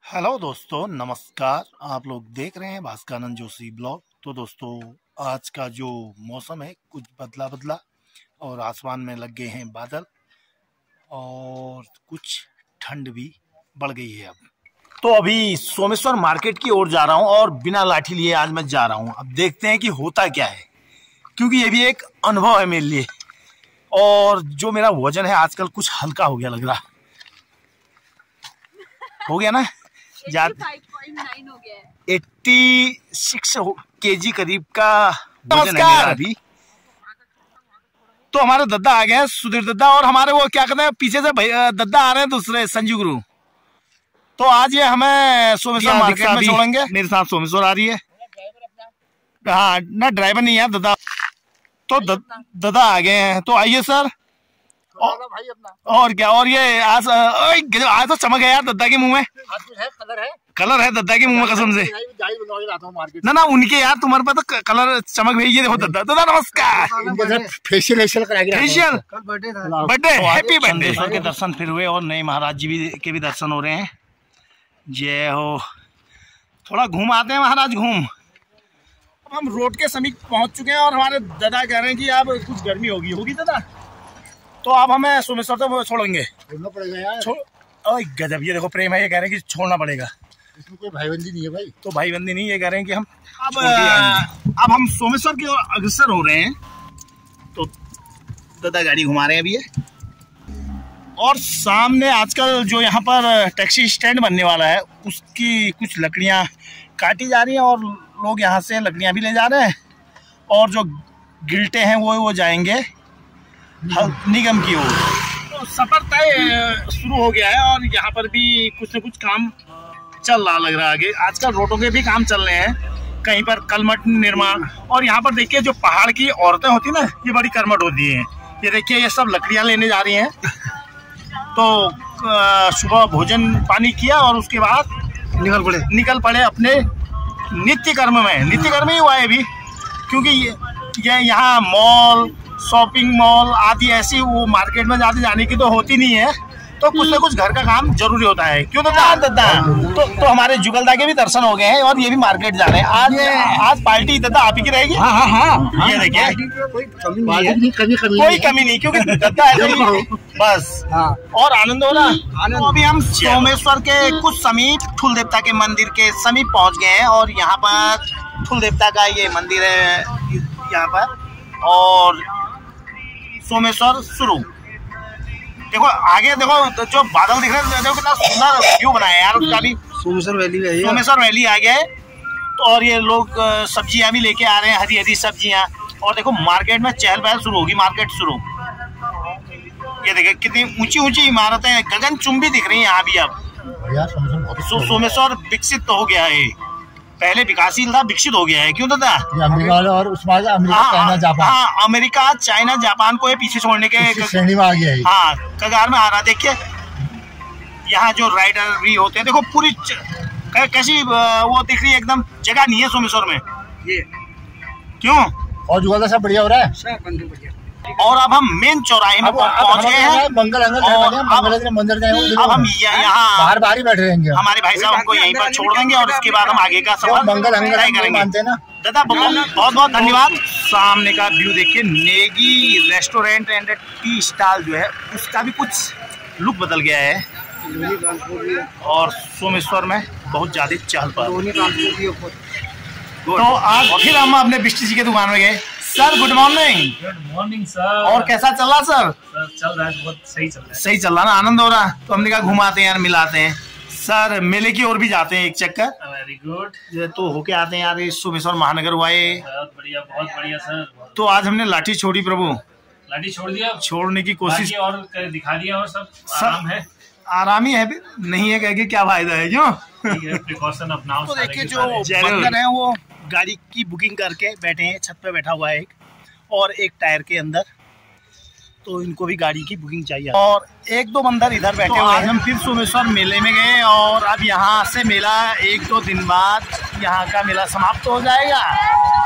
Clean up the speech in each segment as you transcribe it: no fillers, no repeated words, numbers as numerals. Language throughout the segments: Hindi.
हेलो दोस्तों, नमस्कार। आप लोग देख रहे हैं भास्करानंद जोशी ब्लॉग। तो दोस्तों, आज का जो मौसम है कुछ बदला बदला और आसमान में लग गए हैं बादल और कुछ ठंड भी बढ़ गई है। अब तो अभी सोमेश्वर मार्केट की ओर जा रहा हूं और बिना लाठी लिए आज मैं जा रहा हूं। अब देखते हैं कि होता क्या है, क्योंकि ये भी एक अनुभव है मेरे लिए। और जो मेरा वजन है आजकल कुछ हल्का हो गया, लग रहा हो गया ना, 85.9 हो गया है। 86 kg करीब का वजन है मेरा अभी। तो हमारे दद्दा आ गए हैं, सुधीर दद्दा, और हमारे वो क्या कहते हैं पीछे से दद्दा आ रहे हैं दूसरे, संजू गुरु। तो आज ये हमें सोमेश्वर मार्केट में छोड़ेंगे। मेरे साथ सोमेश्वर आ रही है। हाँ ना, ड्राइवर नहीं है दद्दा। तो दद्दा आ गए हैं, तो आइए सर। भाई अपना और क्या, और ये आज तो चमक है यार दद्दा के मुंह में। कलर है दद्दा के मुंह में कसम से। ना उनके यार, तुम्हारे पास तो कलर चमक भी। ये देखो दद्दा। दद्दा नमस्कार। Facial birthday, happy birthday. के दर्शन फिर हुए और नए महाराज जी के भी दर्शन हो रहे हैं। जय हो। थोड़ा घूम आते हैं महाराज, घूम। अब हम रोड के समीप पहुंच चुके हैं और हमारे दादा कह रहे हैं कि अब कुछ गर्मी होगी दादा, तो आप हमें सोमेश्वर तो छोड़ेंगे। छोड़ना पड़ेगा यार। गजब, ये देखो प्रेम है। ये कह रहे हैं कि छोड़ना पड़ेगा। इसमें कोई भाईबंदी नहीं है भाई। तो भाईबंदी नहीं, ये कह रहे हैं कि हम अब हम सोमेश्वर की ओर अग्रसर हो रहे हैं। तो दादा गाड़ी घुमा रहे हैं अभी ये। और सामने आजकल जो यहाँ पर टैक्सी स्टैंड बनने वाला है, उसकी कुछ लकड़ियाँ काटी जा रही हैं और लोग यहाँ से लकड़ियाँ भी ले जा रहे हैं। और जो गिल्टे हैं वो जाएंगे निगम की ओर। तो सफर तय शुरू हो गया है और यहाँ पर भी कुछ न कुछ काम चल रहा लग रहा है आगे। आजकल रोडों के भी काम चल रहे हैं, कहीं पर कलमट निर्माण। और यहाँ पर देखिए जो पहाड़ की औरतें होती है ना, ये बड़ी कर्मठ होती हैं। ये देखिए ये सब लकड़ियाँ लेने जा रही हैं। तो सुबह भोजन पानी किया और उसके बाद निकल पड़े अपने नित्य कर्म में। नित्य कर्म ही हुआ है अभी, क्योंकि ये यहाँ मॉल, शॉपिंग मॉल आदि ऐसी वो मार्केट में ज्यादा जाने की तो होती नहीं है। तो कुछ ना कुछ घर का काम जरूरी होता है। क्यों दादा? तो हमारे जुगलदा के भी दर्शन हो गए हैं और ये भी मार्केट जा रहे हैं। आज पार्टी दादा आप ही की रहेगी। हाँ। ये देखिए कोई कमी नहीं, क्योंकि दादा बस। और आनंद हो रहा। तो अभी हम सोमेश्वर के कुछ समीप ठुल देवता के मंदिर के समीप पहुंच गए हैं और यहाँ पर ठुल देवता का ये मंदिर है यहाँ पर। और सोमेश्वर शुरू। देखो आगे, देखो जो बादल दिख रहे हैं, देखो कितना सुंदर व्यू बनाया है यार उसका भी। सोमेश्वर वैली आ गया है। तो और ये लोग सब्जियां भी लेके आ रहे हैं, हरी हरी सब्जियां। और देखो मार्केट में चहल पहल शुरू होगी, मार्केट शुरू। ये देखिए कितनी ऊंची ऊंची इमारतें, गगनचुंबी दिख रही है यहाँ भी। अब सोमेश्वर विकसित तो हो गया है, पहले विकासशील था, विकसित हो गया है। क्यों दादा? अमेरिका, चाइना, जापान को ये पीछे छोड़ने के श्रेणी में आ गया है। हाँ, कगार में आ रहा। देखिए यहाँ जो राइडर भी होते हैं, देखो पूरी कैसी वो दिख रही है, एकदम जगह नहीं है सोमेश्वर में। ये क्यों? और जुगाड़ सब बढ़िया हो रहा है, सब बढ़िया। और अब हम मेन चौराहे में पहुंच गए हैं। अब हम यहाँ बाहर ही बैठे रहेंगे। हमारे भाई साहब हमको यहीं पर छोड़ देंगे और उसके बाद हम आगे का सफर तय करेंगे। दादा बहुत बहुत धन्यवाद। सामने का व्यू देखिए, Negi restaurant and tea stall जो है उसका भी कुछ लुक बदल गया है। और सोमेश्वर में बहुत ज्यादा चहल पहल। तो आज फिर हम अपने बिस्टी जी की दुकान में गए। Sir good morning. Good morning sir. और कैसा चल रहा सर? चल रहा है, बहुत सही चल रहा है। सही चल रहा ना, आनंद हो रहा। तो हमने कहा घुमाते हैं यार, मिलाते हैं। सर मेले की ओर भी जाते हैं एक चक्कर। Very good. तो होके आते हैं यार, सोमेश्वर महानगर हुआ है। बहुत बढ़िया सर। तो आज हमने लाठी छोड़ी प्रभु। लाठी छोड़ दिया, छोड़ने की कोशिश और दिखा दिया और सब आराम है। आराम ही है, नहीं है कह के क्या फायदा है, क्यों? प्रिकॉशन अपनाओ। तो देखिए जो बंदर है वो गाड़ी की बुकिंग करके बैठे हैं, छत पे बैठा हुआ है एक, और एक टायर के अंदर। तो इनको भी गाड़ी की बुकिंग चाहिए। और एक दो बंदर इधर बैठे हुए हैं। हम फिर सोमेश्वर मेले में गए और अब यहाँ से मेला 1-2 दिन बाद यहाँ का मेला समाप्त हो जाएगा।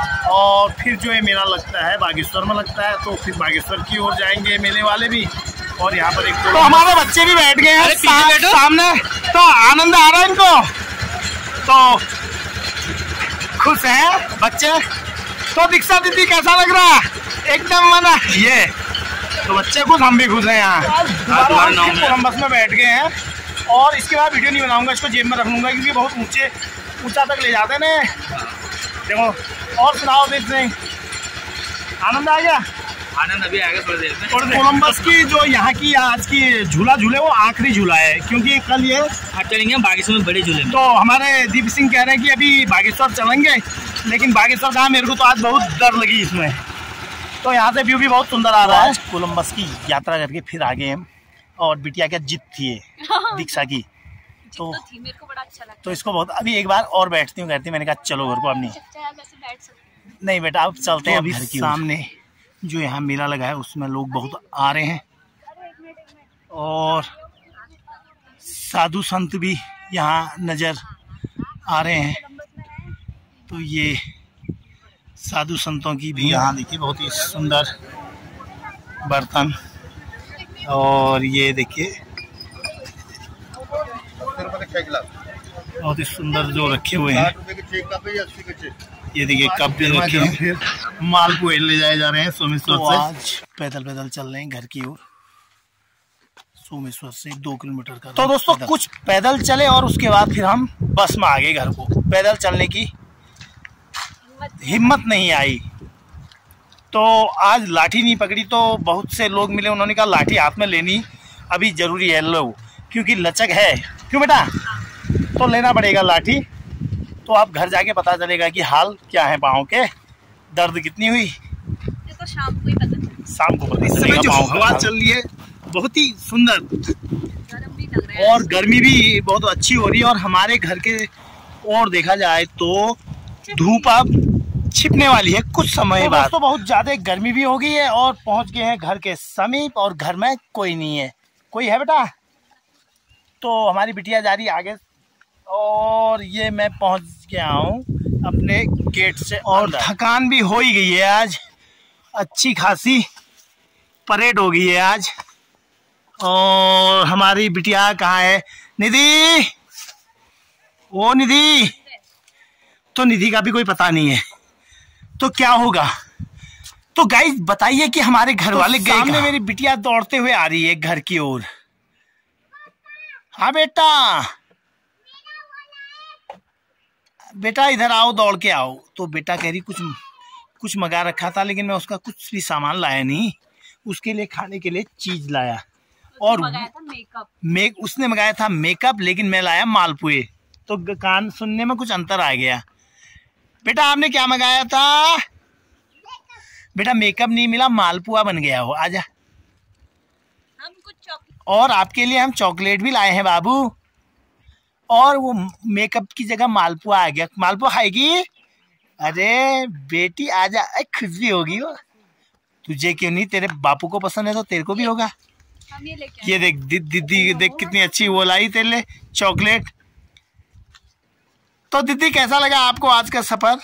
और फिर जो ये मेला लगता है बागेश्वर में लगता है, तो फिर बागेश्वर की ओर जाएंगे मेले वाले भी। और यहाँ पर एक तो हमारे बच्चे भी बैठ गए हैं सामने, तो आनंद आ रहा है इनको, तो खुश हैं बच्चे। तो दीक्षा दीदी कैसा लग रहा है? एकदम मना ये, तो बच्चे खुश, हम भी खुश हैं। यहाँ कोलंबस में बैठ गए हैं और इसके बाद वीडियो नहीं बनाऊंगा, इसको जेब में रख लूंगा क्योंकि बहुत ऊंचा तक ले जाते हैं। देखो और सुनाओ दीप सिंह, आनंद आ गया? आनंद अभी आएगा थोड़ी देर में। कोलंबस की जो यहाँ की आज की झूला झूले वो आखिरी झूला है, क्योंकि कल ये चलेंगे बागेश्वर में बड़े झूले में। तो हमारे दीप सिंह कह रहे हैं कि अभी बागेश्वर चलेंगे, लेकिन बागेश्वर कहाँ, मेरे को तो आज बहुत डर लगी इसमें। तो यहाँ से व्यू भी बहुत सुंदर आ रहा है। कोलंबस की यात्रा करके फिर आगे हम, और बिटिया क्या जिद थी दीक्षा की, तो मेरे को बड़ा अच्छा लगता तो इसको बहुत, अभी एक बार और बैठती हूँ कहती, मैंने कहा चलो घर को। अब नहीं बेटा अब चलते हैं। अभी सामने जो यहाँ मेला लगा है उसमें लोग बहुत आ रहे हैं और साधु संत भी यहाँ नजर आ रहे हैं। तो ये साधु संतों की भी यहाँ देखिए बहुत ही सुंदर बर्तन, और ये देखिए बहुत ही सुंदर जो रखे हुए हैं। ये देखिए कप भी रखे हैं, फिर मालपुए ले जाए जा रहे हैं सोमेश्वर से। आज पैदल पैदल चल रहे हैं घर की ओर, सोमेश्वर से 2 किलोमीटर का। तो दोस्तों कुछ पैदल चले और उसके बाद फिर हम बस में आ गए घर को। पैदल चलने की हिम्मत नहीं आई, तो आज लाठी नहीं पकड़ी। तो बहुत से लोग मिले, उन्होंने कहा लाठी हाथ में लेनी अभी जरूरी है, लो, क्योंकि लचक है। क्यों बेटा? तो लेना पड़ेगा लाठी। तो आप घर जाके पता चलेगा कि हाल क्या है, पाँव के दर्द कितनी हुई, ये तो शाम को ही पता, शाम को पता चलेगा। जो हवा चल रही है बहुत ही सुंदर, गर्म भी लग रहा है और गर्मी भी बहुत अच्छी हो रही है। और हमारे घर के और देखा जाए तो धूप अब छिपने वाली है कुछ समय बाद। तो बहुत ज्यादा गर्मी भी हो गई है और पहुंच गए हैं घर के समीप, और घर में कोई नहीं है। कोई है बेटा? तो हमारी बिटिया जा रही है आगे, और ये मैं पहुंच गया हूँ अपने गेट से। और थकान भी हो ही गई है, आज अच्छी खासी परेड हो गई है आज। और हमारी बिटिया कहाँ है? निधि, ओ निधि, तो निधि का भी कोई पता नहीं है, तो क्या होगा? तो गाइस बताइए कि हमारे घर वाले गए। सामने मेरी बिटिया दौड़ते हुए आ रही है घर की ओर। हाँ बेटा, बेटा इधर आओ, दौड़ के आओ। तो बेटा कह रही कुछ मंगा रखा था, लेकिन मैं उसका कुछ भी सामान लाया नहीं। उसके लिए खाने के लिए चीज लाया, और मेकअप उसने मंगाया था मेकअप, लेकिन मैं लाया मालपुए। तो कान सुनने में कुछ अंतर आ गया। बेटा आपने क्या मंगाया था? बेटा मेकअप नहीं मिला, मालपुआ बन गया हो। आजा। हम कुछ चॉकलेट, और आपके लिए हम चॉकलेट भी लाए हैं बाबू। और वो मेकअप की जगह मालपुआ आ गया। मालपुआ खाएगी? अरे बेटी आजा, खुशी होगी वो। तुझे क्यों नहीं, तेरे बापू को पसंद है तो तेरे को भी होगा। हम ये देख दीदी देख कितनी अच्छी वो लाई तेरे लिए चॉकलेट। तो दीदी कैसा लगा आपको आज का सफर?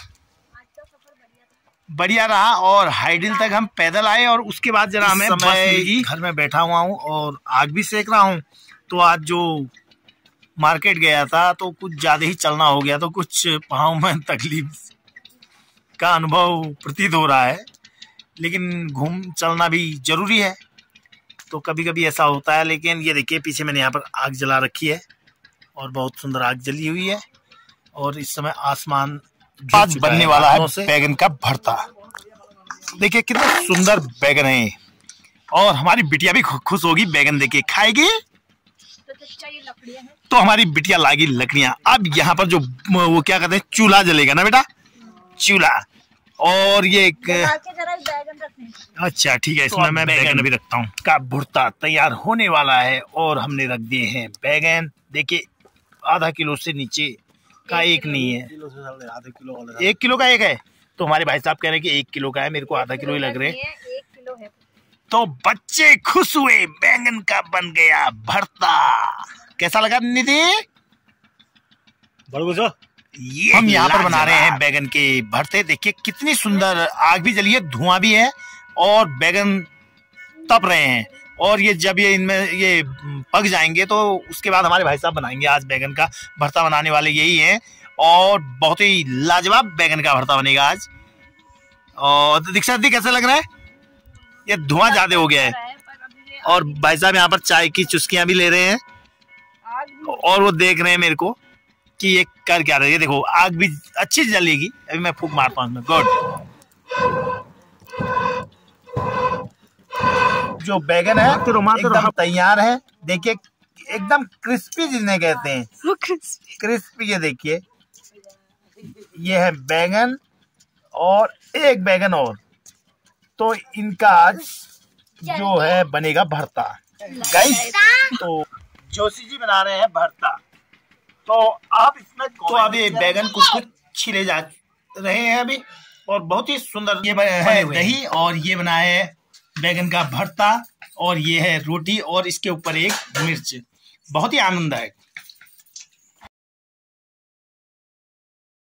बढ़िया रहा। और हाइडिल तक हम पैदल आए, और उसके बाद जरा हमें घर में बैठा हुआ हूँ और आग भी सेक रहा हूँ। तो आज जो मार्केट गया था तो कुछ ज्यादा ही चलना हो गया, तो कुछ पाँव में तकलीफ का अनुभव प्रतीत हो रहा है, लेकिन घूम चलना भी जरूरी है। तो कभी कभी ऐसा होता है। लेकिन ये देखिए पीछे मैंने यहाँ पर आग जला रखी है, और बहुत सुंदर आग जली हुई है। और इस समय आसमान आज बनने वाला है बैगन का भरता। देखिए कितना सुंदर बैगन है, और हमारी बिटिया भी खुश होगी बैगन देके, खाएगी। तो हमारी बिटिया लाएगी लकड़ियां। अब यहाँ पर जो वो क्या कहते हैं, चूल्हा जलेगा ना बेटा, चूल्हा। और ये एक अच्छा ठीक है, इसमें मैं बैगन भी रखता हूँ। का भुर्ता तैयार होने वाला है, और हमने रख दिए हैं बैगन। देखिए आधा किलो से नीचे का एक नहीं है, आधा किलो वाला 1 किलो का एक है। तो हमारे भाई साहब कह रहे हैं कि 1 किलो का है, मेरे को आधा किलो ही लग रहे हैं। 1 किलो है। तो बच्चे खुश हुए, बैंगन का बन गया भरता। कैसा लगा निधि? ये हम यहाँ पर बना रहे हैं बैगन के भरते। देखिए कितनी सुंदर आग भी जली है, धुआं भी है, और बैगन तप रहे हैं। और ये जब ये इनमें ये पक जाएंगे तो उसके बाद हमारे भाई साहब बनाएंगे आज बैगन का भरता। बनाने वाले यही हैं और बहुत ही लाजवाब बैगन का भरता बनेगा आज। और दीक्षा दी कैसे लग रहा है? ये धुआं ज्यादा हो गया है और भाई साहब यहाँ पर चाय की चुस्कियां भी ले रहे हैं और वो देख रहे हैं मेरे को कि ये कर क्या रहे हैं। देखो आग भी अच्छी जलेगी। अभी मैं फूंक मारता हूँ। गुड। जो बैगन है एकदम तैयार है। देखिए एकदम क्रिस्पी जिन्हें कहते हैं, क्रिस्पी। ये देखिए ये है बैगन और एक बैगन और, तो इनका आज जो है बनेगा भरता। गाइस तो जोशी जी बना रहे हैं भरता। तो आप इसमें तो अभी बैगन कुछ छिले जा रहे हैं अभी और बहुत ही सुंदर ये है दही और ये बना है बैगन का भरता और ये है रोटी और इसके ऊपर एक मिर्च। बहुत ही आनंददायक।